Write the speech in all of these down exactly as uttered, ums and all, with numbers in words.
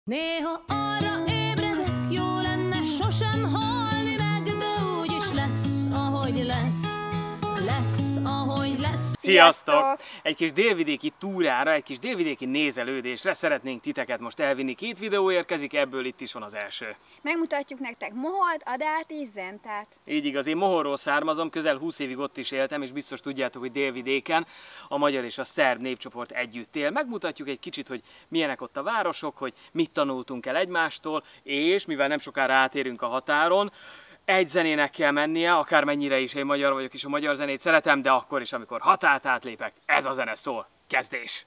Néha arra ébredek, jó lenne sosem halni meg, de úgyis lesz, ahogy lesz. Lesz, ahogy lesz. Sziasztok! Egy kis délvidéki túrára, egy kis délvidéki nézelődésre szeretnénk titeket most elvinni. Két videó érkezik, ebből itt is van az első. Megmutatjuk nektek Moholt, Adált és Zentát. Így igaz, én Mohorról származom, közel húsz évig ott is éltem, és biztos tudjátok, hogy délvidéken a magyar és a szerb népcsoport együtt él. Megmutatjuk egy kicsit, hogy milyenek ott a városok, hogy mit tanultunk el egymástól, és mivel nem sokára átérünk a határon, egy zenének kell mennie, akármennyire is én magyar vagyok és a magyar zenét szeretem, de akkor is, amikor határt átlépek, ez a zene szól. Kezdés!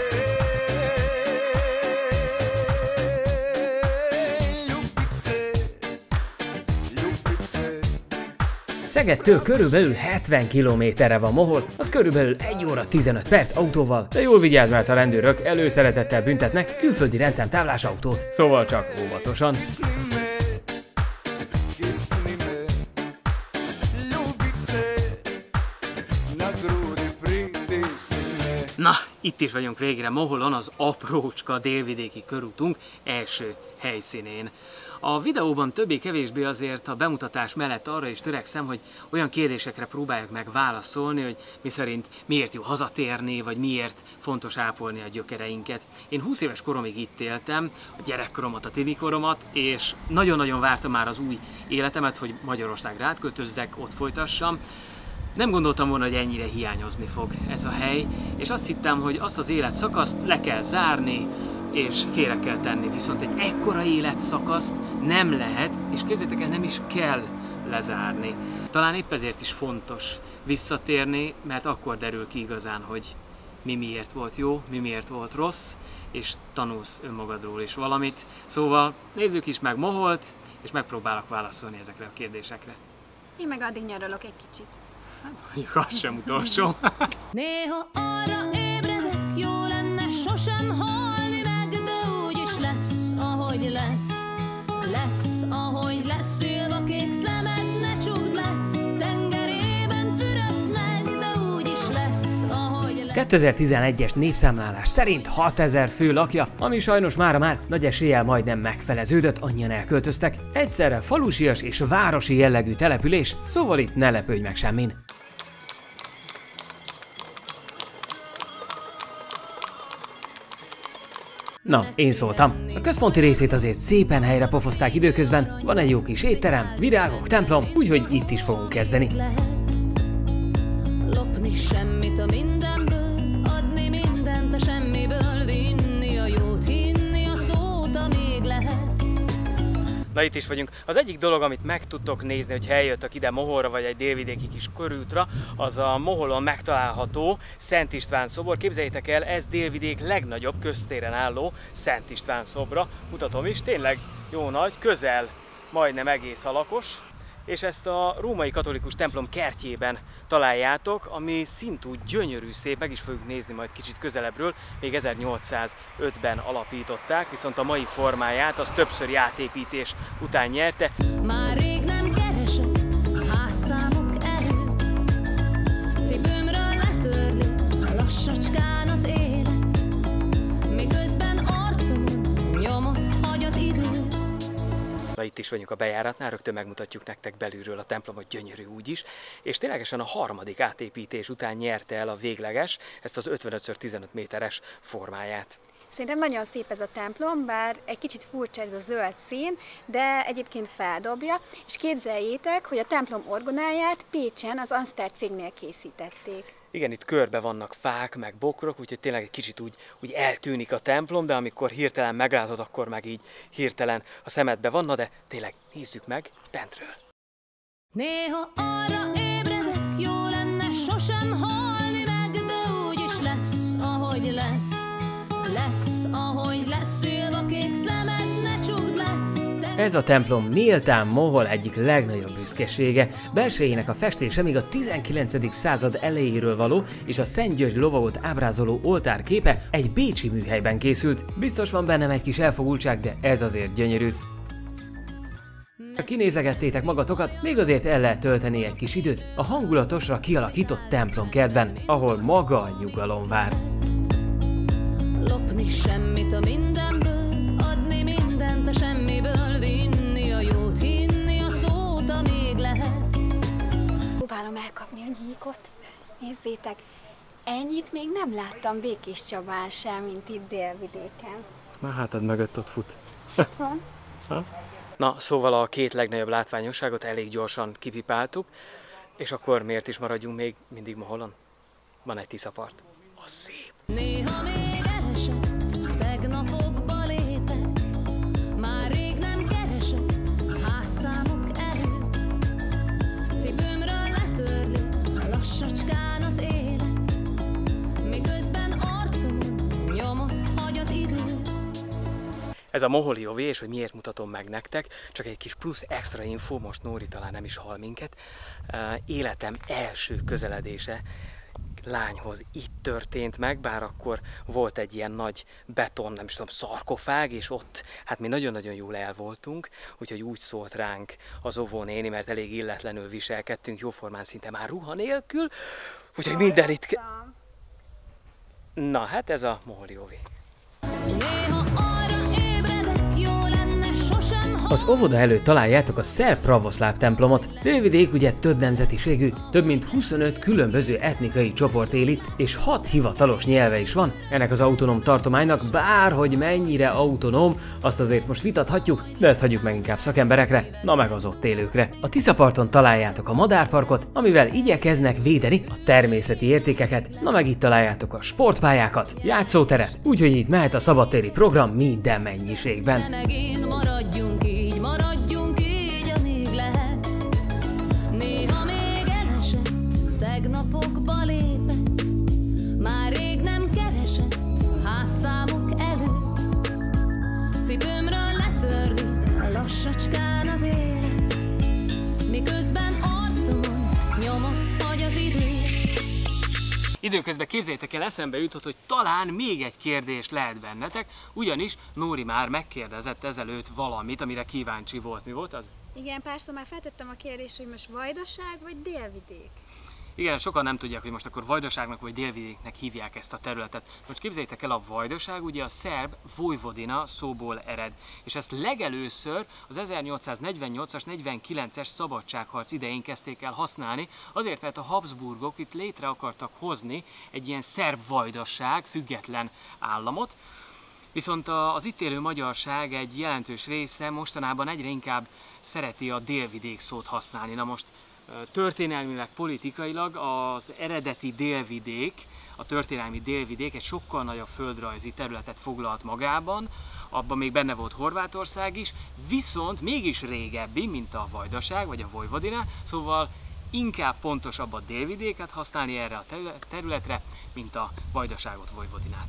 Szegedtől körülbelül hetven kilométerre van Mohol, az körülbelül egy óra tizenöt perc autóval, de jól vigyázz, mert a rendőrök előszeretettel büntetnek külföldi rendszámtáblás autót. Szóval csak óvatosan. Na, itt is vagyunk végre Moholon, az aprócska délvidéki körútunk első helyszínén. A videóban többé-kevésbé azért a bemutatás mellett arra is törekszem, hogy olyan kérdésekre próbáljuk meg válaszolni, hogy miszerint miért jó hazatérni, vagy miért fontos ápolni a gyökereinket. Én húsz éves koromig itt éltem, a gyerekkoromat, a tinikoromat, és nagyon-nagyon vártam már az új életemet, hogy Magyarországra átköltözzek, ott folytassam. Nem gondoltam volna, hogy ennyire hiányozni fog ez a hely, és azt hittem, hogy azt az életszakaszt le kell zárni, és félre kell tenni. Viszont egy ekkora életszakaszt nem lehet, és képzeljétek el, nem is kell lezárni. Talán épp ezért is fontos visszatérni, mert akkor derül ki igazán, hogy mi miért volt jó, mi miért volt rossz, és tanulsz önmagadról is valamit. Szóval nézzük is meg Moholt, és megpróbálok válaszolni ezekre a kérdésekre. Én meg addig nyaralok egy kicsit. Mondjuk az sem utolsó. Néha arra ébredek, jó lenne sosem halni meg, de úgyis lesz, ahogy lesz. Lesz, ahogy lesz, szilva kék szemed, ne csukd le, tengerében fürösz meg, de úgyis lesz, ahogy lesz. kétezer-tizenegyes népszámlálás szerint hatezer fő lakja, ami sajnos mára már nagy eséllyel majdnem megfeleződött, annyian elköltöztek. Egyszerre falusias és városi jellegű település, szóval itt ne lepődj meg semmin. Na, én szóltam. A központi részét azért szépen helyre pofozták időközben, van egy jó kis étterem, virágok, templom, úgyhogy itt is fogunk kezdeni. Lopni semmit a mindenből, adni mindent a semmiből, vinni a jót, hinni a szót, amíg lehet. Na, itt is vagyunk. Az egyik dolog, amit meg tudtok nézni, hogy eljöttök ide Mohorra vagy egy délvidéki kis körútra, az a Moholon megtalálható Szent István szobor. Képzeljétek el, ez délvidék legnagyobb köztéren álló Szent István szobra. Mutatom is, tényleg jó nagy, közel majdnem egész alakos. És ezt a római katolikus templom kertjében találjátok, ami szintúgy gyönyörű szép, meg is fogjuk nézni majd kicsit közelebbről, még ezernyolcszázötben alapították, viszont a mai formáját az többszöri átépítés után nyerte. Már rég nem keresek házszámok előtt, cipőmről letörli lassacskán az élet, miközben arcomon nyomot hagy az idő. Na, itt is vagyunk a bejáratnál, rögtön megmutatjuk nektek belülről a templomot, gyönyörű úgyis, és ténylegesen a harmadik átépítés után nyerte el a végleges, ezt az ötvenöt szög tizenöt méteres formáját. Szerintem nagyon szép ez a templom, bár egy kicsit furcsa ez a zöld szín, de egyébként feldobja, és képzeljétek, hogy a templom orgonáját Pécsen az Anster cégnél készítették. Igen, itt körbe vannak fák, meg bokrok, úgyhogy tényleg egy kicsit úgy, úgy eltűnik a templom, de amikor hirtelen meglátod, akkor meg így hirtelen a szemedbe van, na de tényleg nézzük meg bentről. Néha arra ébredek, jó lenne sosem halni meg, de úgyis lesz, ahogy lesz. Lesz, ahogy lesz, szilva kék szemed, ne csukd le. Ez a templom méltán Mohol egyik legnagyobb büszkesége. Belsejének a festése még a tizenkilencedik század elejéről való, és a Szent György lovagot ábrázoló oltárképe egy bécsi műhelyben készült. Biztos van bennem egy kis elfogultság, de ez azért gyönyörű. Ha kinézegettétek magatokat, még azért el lehet tölteni egy kis időt a hangulatosra kialakított templomkertben, ahol maga a nyugalom vár. Lopni semmit a mindenből, adni a semmiből vinni a jót, hinni a szót, amíg lehet. Próbálom elkapni a gyíkot. Nézzétek, ennyit még nem láttam Békés Csabán sem, mint itt Délvidéken. Na hátad mögött ott fut. Itt van. Ha? Na, szóval a két legnagyobb látványosságot elég gyorsan kipipáltuk, és akkor miért is maradjunk még mindig Moholon? Van egy Tiszapart. Az szép. Néha még elesett, tegnapokba lépek, már rég nem keresek házszámok előtt. Cipőmről letörli lassacskán az élet, miközben arcomon nyomot hagy az idő. Ez a moholi övé, és hogy miért mutatom meg nektek, csak egy kis plusz extra info, most Nóri talán nem is hall minket. Életem első közeledése lányhoz itt történt meg, bár akkor volt egy ilyen nagy beton, nem is tudom, szarkofág, és ott hát mi nagyon-nagyon jól el voltunk, úgyhogy úgy szólt ránk az óvónéni, mert elég illetlenül viselkedtünk, jóformán szinte már ruha nélkül, úgyhogy minden itt... Na hát ez a moholi övé. Az óvoda előtt találjátok a szerb pravoszláv templomot. Délvidék ugye több nemzetiségű, több mint huszonöt különböző etnikai csoport él itt, és hat hivatalos nyelve is van. Ennek az autonóm tartománynak bárhogy mennyire autonóm, azt azért most vitathatjuk, de ezt hagyjuk meg inkább szakemberekre, na meg az ott élőkre. A Tiszaparton találjátok a madárparkot, amivel igyekeznek védeni a természeti értékeket, na meg itt találjátok a sportpályákat, játszóteret, úgyhogy itt mehet a szabadtéri program minden mennyiségben. Maradjunk így, maradjunk így, amíg lehet. Néha még elesett, tegnapokba lépek, már rég nem keresett házszámok előtt. Cipőmről letörli lassacskán az élet, miközben arcomon nyomot hagy az idő. Időközben képzeljétek el, eszembe jutott, hogy talán még egy kérdés lehet bennetek, ugyanis Nóri már megkérdezett ezelőtt valamit, amire kíváncsi volt. Mi volt az? Igen, párszor már feltettem a kérdést, hogy most Vajdaság vagy Délvidék? Igen, sokan nem tudják, hogy most akkor Vajdaságnak vagy Délvidéknek hívják ezt a területet. Most képzeljétek el, a Vajdaság ugye a szerb Vojvodina szóból ered, és ezt legelőször az ezernyolcszáznegyvennyolcas negyvenkilences szabadságharc idején kezdték el használni, azért, mert a Habsburgok itt létre akartak hozni egy ilyen szerb Vajdaság, független államot, viszont az itt élő magyarság egy jelentős része mostanában egyre inkább szereti a Délvidék szót használni. Na most történelmileg, politikailag az eredeti Délvidék, a történelmi Délvidék egy sokkal nagyobb földrajzi területet foglalt magában, abban még benne volt Horvátország is, viszont mégis régebbi, mint a Vajdaság vagy a Vojvodina, szóval inkább pontosabb a Délvidéket használni erre a területre, mint a Vajdaságot, Vojvodinát.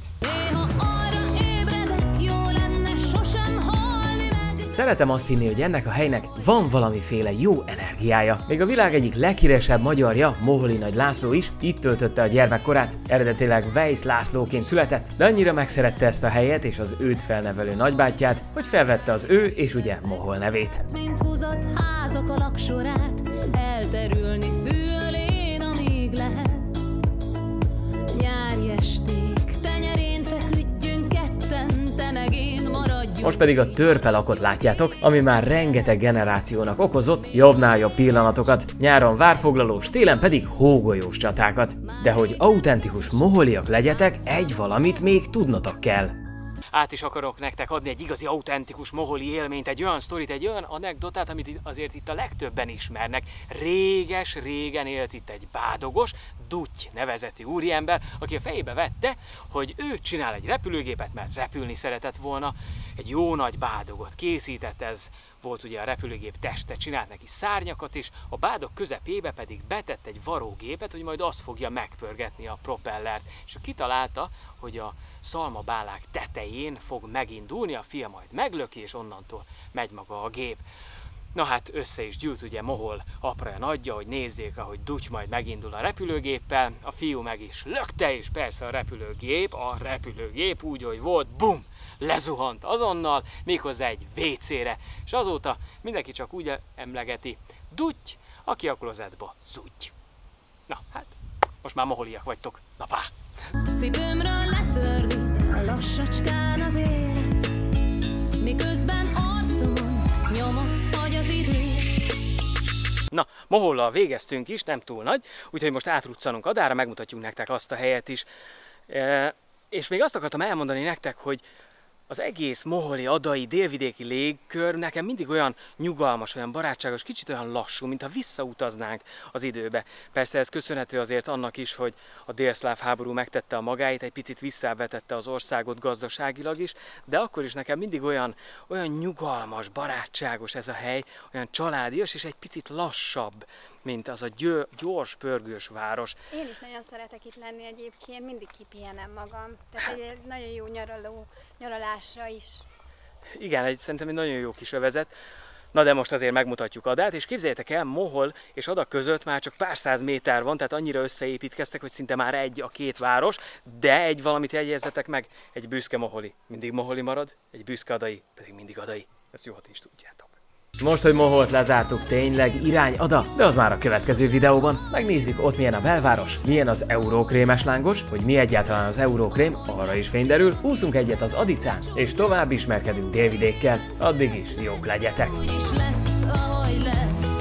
Szeretem azt hinni, hogy ennek a helynek van valamiféle jó energiája. Még a világ egyik leghíresebb magyarja, Moholi Nagy László is itt töltötte a gyermekkorát. Eredetileg Weisz Lászlóként született, de annyira megszerette ezt a helyet és az őt felnevelő nagybátyját, hogy felvette az ő és ugye Mohol nevét. Mint húzott házak alak sorát, elterülni fülén, amíg lehet. Nyári esték, tenyerén feküdjünk ketten, te meg én maradjunk. Most pedig a törpelakot látjátok, ami már rengeteg generációnak okozott jobbnál jobb pillanatokat, nyáron várfoglalós, télen pedig hógolyós csatákat. De hogy autentikus moholiak legyetek, egy valamit még tudnotok kell. Át is akarok nektek adni egy igazi autentikus moholi élményt, egy olyan sztorit, egy olyan anekdotát, amit azért itt a legtöbben ismernek. Réges-régen élt itt egy bádogos, Dutty nevezetű úriember, aki a fejébe vette, hogy ő csinál egy repülőgépet, mert repülni szeretett volna. Egy jó nagy bádogot készített, ez volt ugye a repülőgép teste, csinált neki szárnyakat is, a bádog közepébe pedig betett egy varógépet, hogy majd az fogja megpörgetni a propellert. És kitalálta, hogy a szalmabálák tetején fog megindulni, a fia majd meglöki, és onnantól megy maga a gép. Na hát össze is gyűlt ugye Mohol apraja nagyja, hogy nézzék, ahogy Dutty majd megindul a repülőgéppel, a fiú meg is lökte, és persze a repülőgép, a repülőgép úgy, hogy volt, bum! Lezuhant azonnal, méghozzá egy vécére, és azóta mindenki csak úgy emlegeti, Dutty, aki a klozetba zudgy. Na hát, most már moholiak vagytok, na pá! Cipőmről letörli lassacskán az élet, miközben Mohollal végeztünk is, nem túl nagy, úgyhogy most átruccanunk Adára, megmutatjuk nektek azt a helyet is. E, és még azt akartam elmondani nektek, hogy az egész moholi, adai, délvidéki légkör nekem mindig olyan nyugalmas, olyan barátságos, kicsit olyan lassú, mintha visszautaznánk az időbe. Persze ez köszönhető azért annak is, hogy a délszláv háború megtette a magáit, egy picit visszavetette az országot gazdaságilag is, de akkor is nekem mindig olyan, olyan nyugalmas, barátságos ez a hely, olyan családias és egy picit lassabb, mint az a győ, gyors, pörgős város. Én is nagyon szeretek itt lenni egyébként, mindig kipihenem magam. Tehát egy nagyon jó nyaraló, nyaralásra is. Igen, egy, szerintem egy nagyon jó kis övezet. Na de most azért megmutatjuk Adát, és képzeljétek el, Mohol és Ada között már csak pár száz méter van, tehát annyira összeépítkeztek, hogy szinte már egy a két város, de egy valamit jegyezzetek meg, egy büszke moholi mindig moholi marad, egy büszke adai pedig mindig adai. Ezt jól is tudjátok. Most, hogy Moholt lezártuk, tényleg irány Ada, de az már a következő videóban. Megnézzük, ott milyen a belváros, milyen az eurókrémes lángos, hogy mi egyáltalán az eurókrém, arra is fény derül, úszunk egyet az Adicán, és tovább ismerkedünk Délvidékkel. Addig is jók legyetek! Úgyis lesz, ahogy lesz.